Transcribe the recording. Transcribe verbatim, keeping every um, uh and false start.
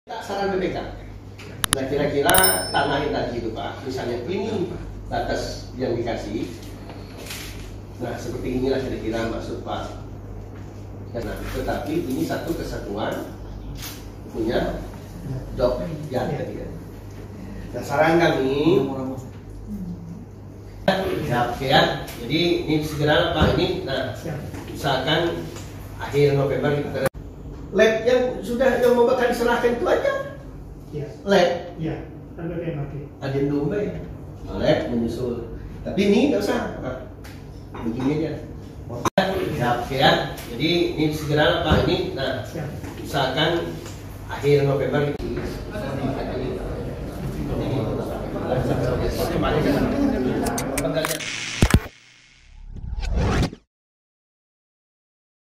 Saran B P K. Nah kira-kira tanah yang tadi itu Pak, misalnya ini batas yang dikasih. Nah seperti inilah kira-kira maksud Pak. Nah, tetapi ini satu kesatuan punya dok yang ketiga. Nah saran kami, ya, ya. Jadi ini segera Pak ini. Nah usahakan akhir November kita. Lab yang sudah yang mau bakal diserahkan itu aja. Iya. Lab. Iya. Ada yang oke. Adendum ya. Lab menyusul. Tapi ini nggak usah. Nah, begini aja. Ya, ya. Jadi ini segera Pak ini. Nah, usahakan akhir November itu. Ini.